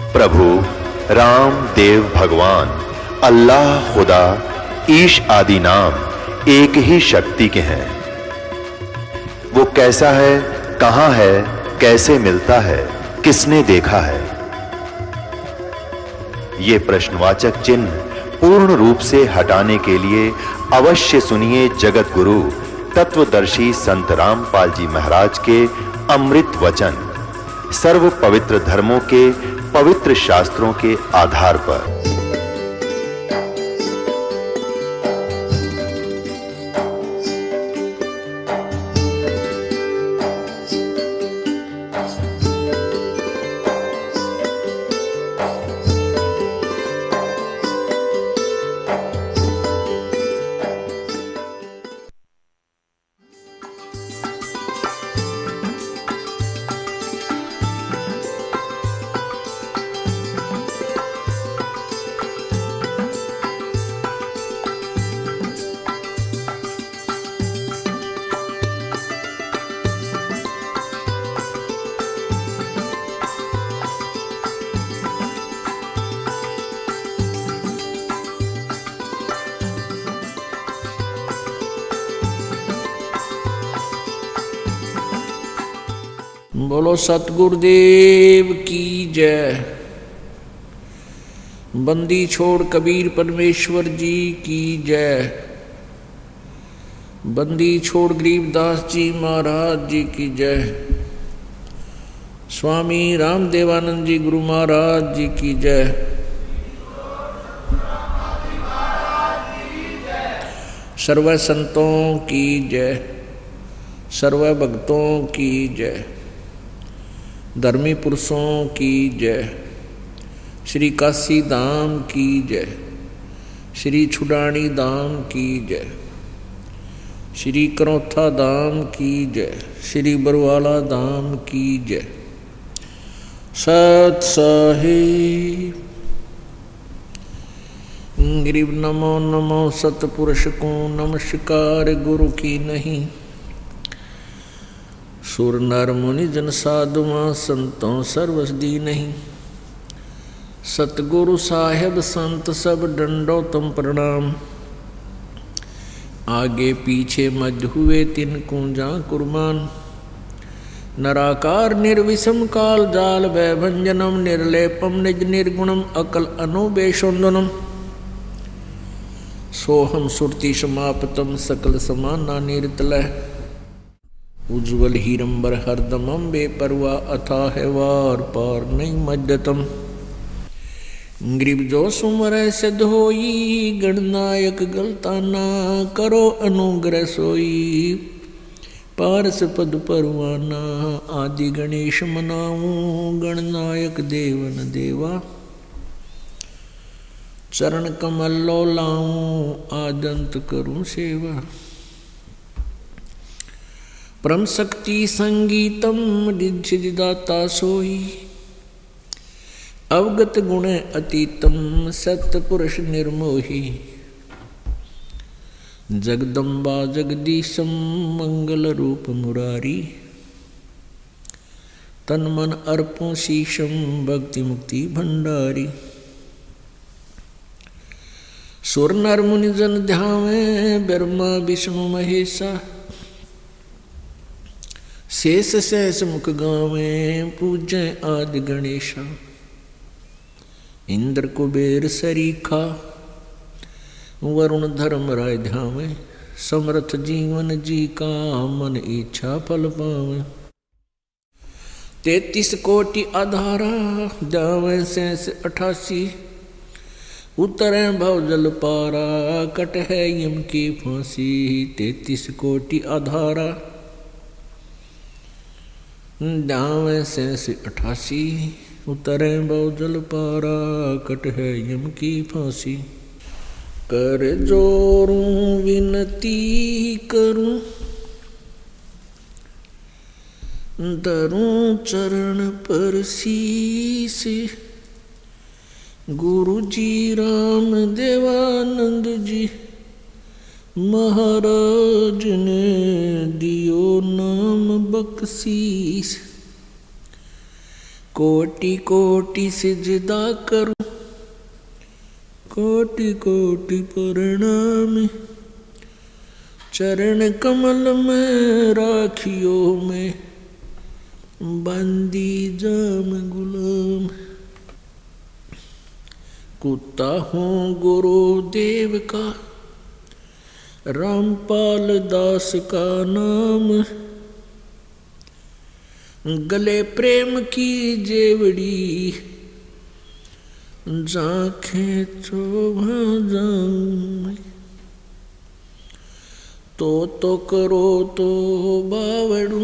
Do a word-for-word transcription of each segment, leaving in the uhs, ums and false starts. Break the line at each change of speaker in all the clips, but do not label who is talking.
प्रभु राम देव भगवान अल्लाह खुदा ईश आदि नाम एक ही शक्ति के हैं। वो कैसा है, कहां है, कैसे मिलता है, किसने देखा है? ये प्रश्नवाचक चिन्ह पूर्ण रूप से हटाने के लिए अवश्य सुनिए जगत गुरु तत्वदर्शी संत रामपाल जी महाराज के अमृत वचन, सर्व पवित्र धर्मों के पवित्र शास्त्रों के आधार पर।
बोलो सतगुरुदेव की जय। बंदी छोड़ कबीर परमेश्वर जी की जय। बंदी छोड़ गरीबदास जी महाराज जी की जय। स्वामी रामदेवानंद जी गुरु महाराज जी की जय। सर्व संतों की जय, सर्व भक्तों की जय, धर्मी पुरुषों की जय, श्री काशी धाम की जय, श्री छुडानी धाम की जय, श्री करौथा धाम की जय, श्री बरवाला धाम की जय। सत साहिब गरीब नमो नमो सतपुरुष को नमस्कार गुरु की नहीं। सुर नर मुनि जन साधुआं संतों सर्वस दी नहीं। सतगुरु साहेब संत सब डंडो तुम प्रणाम। आगे पीछे मध्य हुए तिन कुंजा कुर्बान। नराकार निर्विषम काल जाल भय भंजनम निर्लेपम निज निर्गुणम अकल अनुबेशोन्दनम। सोहम सुरति समापतम सकल समाना निर्तलय। उज्ज्वल हीरंबर हरदमम बेपरवा अथा है वार पार नहीं मध्यतम। ग्रीब जो सुमर सिद्ध होई गणनायक गलताना करो अनुग्रह सोई। पारस पद परवाना आदि गणेश मनाऊं गणनायक देवन देवा। चरण कमल लो लाऊं आदंत करूं सेवा। परम शक्ति संगीतम रिद्धिदाता सोई। अवगत गुण अतीतम सत्पुरुष निर्मोही। जगदम्बा जगदीशम मंगल रूप मुरारी। तन मन अर्पों शीशम भक्ति मुक्ति भंडारी। सुर नर मुनि जन ध्यावे ब्रह्मा विष्णु महेशा। शेष सहस मुख गावे पूजय आदि गणेशा। इंद्र कुबेर सरीखा वरुण धर्म राय ध्यावे। समर्थ जीवन जी का मन इच्छा फल पावे। तैतीस कोटि आधारा जावे शेष अठासी। उतरे भव जल पारा कट है यम की फांसी। तैतीस कोटि आधारा जावे शेष अठासी। उतरे भव जल पारा कट है यम की फांसी। कर जोरूं विनती करूं धरूं चरण पर शीस। गुरु जी राम देवानंद जी महाराज ने दियो नाम बख्शीस। कोटि कोटि सिजदा करूं, कोटि कोटि प्रणाम, चरण कमल में राखियो में बंदी जाम गुलाम। कुत्ता हूँ गुरुदेव का, रामपाल दास का नाम, गले प्रेम की जेवड़ी, जाखे चोभा जाऊं। तो तो करो तो बावड़ू,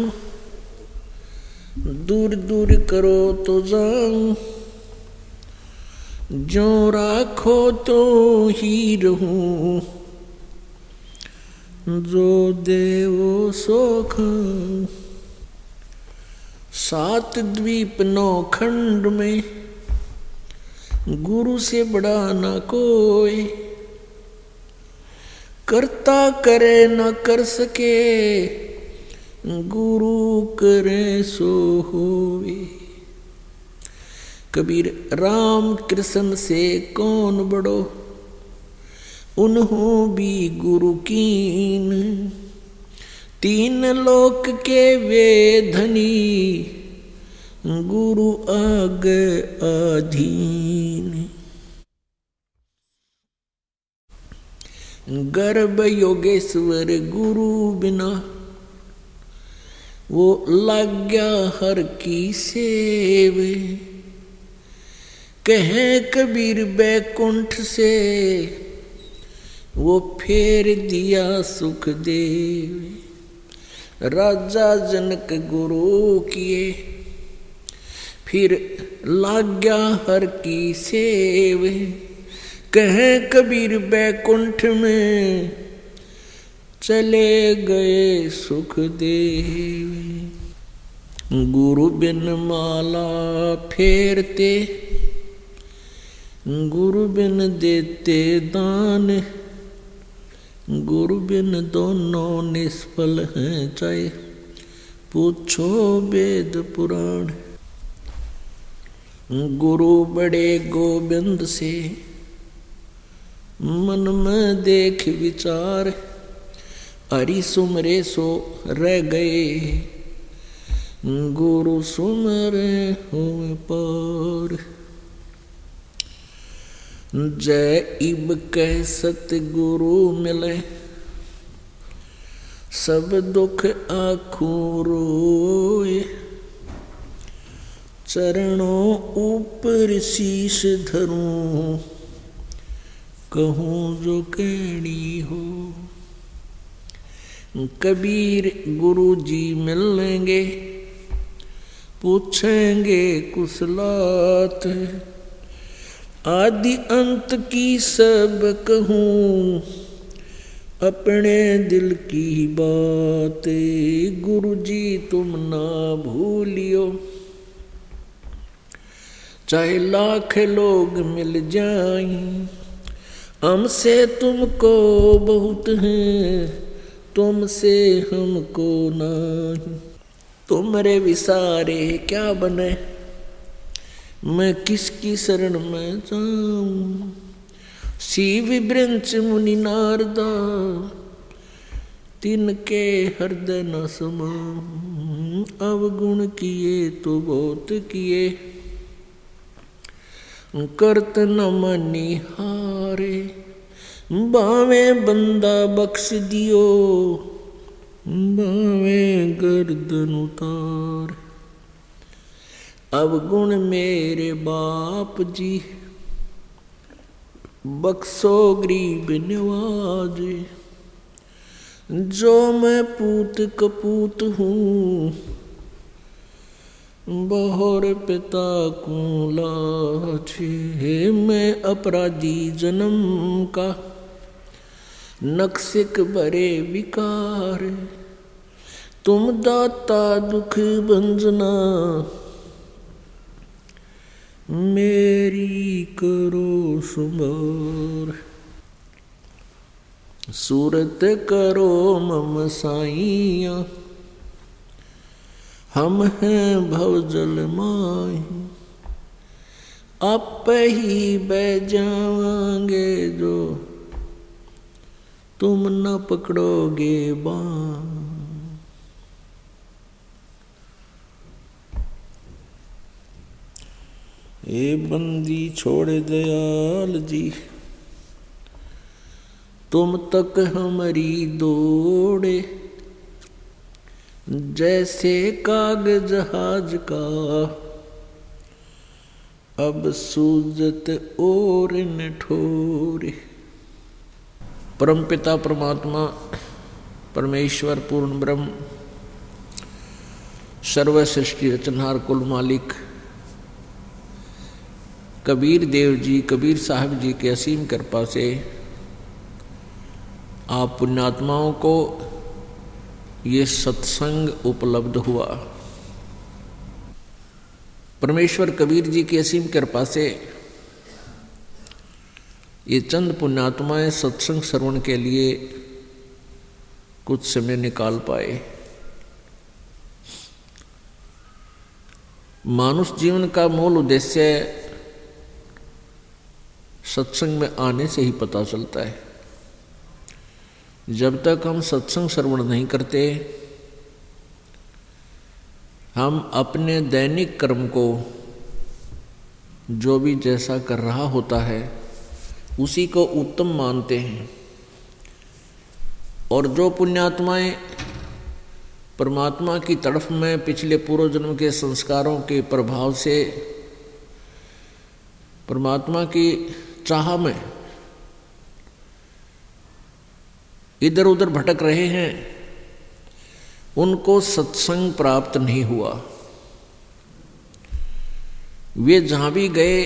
दूर दूर करो तो जाऊं, जो राखो तो ही रहूं, जो देवो सो खाऊं। सात द्वीप नौ खंड में गुरु से बड़ा ना कोई, करता करे न कर सके, गुरु करे सो होवे। कबीर राम कृष्ण से कौन बड़ो, उन्हों भी गुरु कीन, तीन लोक के वे धनी, गुरु आगे अधीन। गर्भ योगेश्वर गुरु बिना, वो लाग्या हर की सेव। कहे कबीर बैकुंठ से, वो फेर दिया सुख देव। राजा जनक गुरु किए, फिर लाग्या हर की सेव। कहे कबीर बैकुंठ में, चले गए सुख देव। गुरु बिन माला फेरते, गुरु बिन देते दान, गुरु बिन दोनों निष्फल हैं, चाहे पूछो वेद पुराण। गुरु बड़े गोविंद से, मन में देख विचार, हरि सुमरे सो रह गए, गुरु सुमरे हो पार। जय इब कह सतगुरु मिले, सब दुख आखू रोए। चरणों ऊपर शीश धरूं, कहूँ जो कहनी हो। कबीर गुरु जी मिलेंगे, पूछेंगे कुशलात, आदि अंत की सब कहूँ, अपने दिल की बात। गुरु जी तुम ना भूलियो, चाहे लाख लोग मिल जाएं, हमसे तुमको बहुत है, तुमसे हमको नहीं। तुमरे विसारे क्या बने, मैं किसकी शरण में जाऊं। शिव वृंच मुनि नारदा, तिनके हृदय न समाऊं। अवगुण किए तो बहुत किए, करत न मनी हारे। बावे बंदा बख्श दियो, बावे गर्दन उतार। अवगुण मेरे बाप जी, बख्शो गरीब नवाज। जो मैं पूत कपूत हूँ, बहुर पिता को लाछे। मैं अपराधी जन्म का, नक्सिक भरे विकार। तुम दाता दुख भंजना, मेरी करो सुमार। सूरत करो मम साइया, हम हैं भवजल माही, आप ही बह जावांगे जो तुम न पकड़ोगे बाँ। ए बंदी छोड़ दयाल जी, तुम तक हमारी दौड़े, जैसे काग जहाज का अब सूजत और न ठोरे। परमपिता परमात्मा परमेश्वर पूर्ण ब्रह्म सर्व सृष्टि रचनहार कुल मालिक कबीर देव जी, कबीर साहब जी के असीम कृपा से आप पुण्यात्माओं को ये सत्संग उपलब्ध हुआ। परमेश्वर कबीर जी की असीम कृपा से ये चंद पुण्यात्माएं सत्संग श्रवण के लिए कुछ समय निकाल पाए। मानुष जीवन का मूल उद्देश्य सत्संग में आने से ही पता चलता है। जब तक हम सत्संग श्रवण नहीं करते, हम अपने दैनिक कर्म को जो भी जैसा कर रहा होता है उसी को उत्तम मानते हैं। और जो पुण्यात्माएं परमात्मा की तरफ में पिछले पूर्व जन्म के संस्कारों के प्रभाव से परमात्मा की चाह में इधर उधर भटक रहे हैं, उनको सत्संग प्राप्त नहीं हुआ। वे जहाँ भी गए,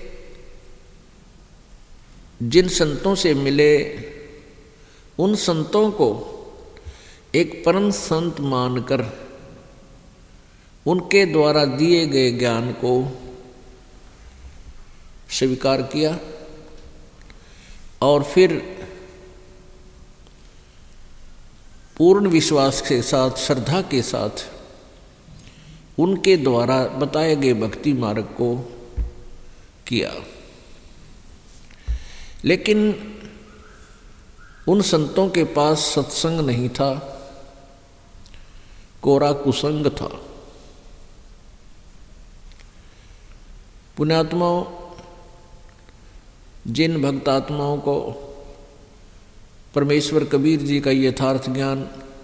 जिन संतों से मिले, उन संतों को एक परम संत मानकर उनके द्वारा दिए गए ज्ञान को स्वीकार किया और फिर पूर्ण विश्वास के साथ, श्रद्धा के साथ उनके द्वारा बताए गए भक्ति मार्ग को किया। लेकिन उन संतों के पास सत्संग नहीं था, कोरा कुसंग था। पुण्यात्माओं, जिन भक्तात्माओं को परमेश्वर कबीर जी का यथार्थ ज्ञान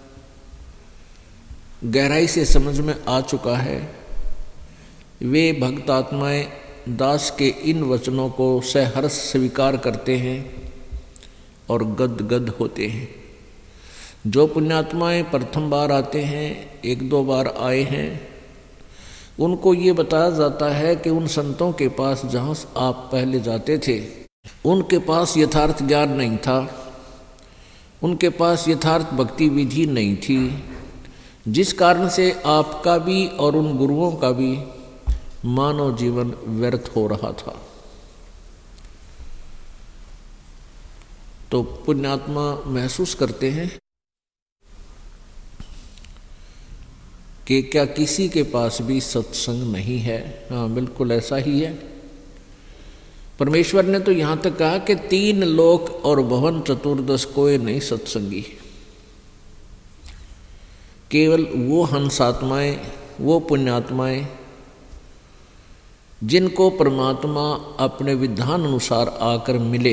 गहराई से समझ में आ चुका है, वे भक्तात्माएं दास के इन वचनों को सहर्ष स्वीकार करते हैं और गद गद होते हैं। जो पुण्यात्माएं प्रथम बार आते हैं, एक दो बार आए हैं, उनको ये बताया जाता है कि उन संतों के पास जहाँ आप पहले जाते थे, उनके पास यथार्थ ज्ञान नहीं था, उनके पास यथार्थ भक्ति विधि नहीं थी, जिस कारण से आपका भी और उन गुरुओं का भी मानव जीवन व्यर्थ हो रहा था। तो पुण्यात्मा महसूस करते हैं कि क्या किसी के पास भी सत्संग नहीं है? हाँ, बिल्कुल ऐसा ही है। परमेश्वर ने तो यहाँ तक कहा कि तीन लोक और भवन चतुर्दश कोई नहीं सत्संगी। केवल वो हंसात्माएं, वो पुण्यात्माएं जिनको परमात्मा अपने विधान अनुसार आकर मिले,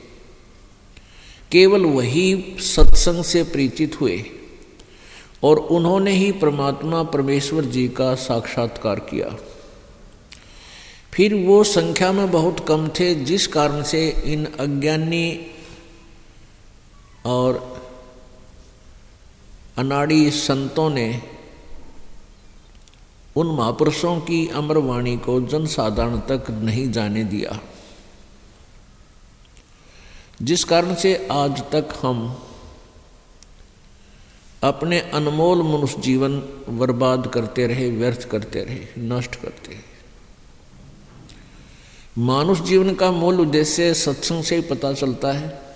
केवल वही सत्संग से परिचित हुए और उन्होंने ही परमात्मा परमेश्वर जी का साक्षात्कार किया। फिर वो संख्या में बहुत कम थे, जिस कारण से इन अज्ञानी और अनाड़ी संतों ने उन महापुरुषों की अमर वाणी को जनसाधारण तक नहीं जाने दिया, जिस कारण से आज तक हम अपने अनमोल मनुष्य जीवन बर्बाद करते रहे, व्यर्थ करते रहे, नष्ट करते रहे। मानुष जीवन का मूल उद्देश्य सत्संग से ही पता चलता है।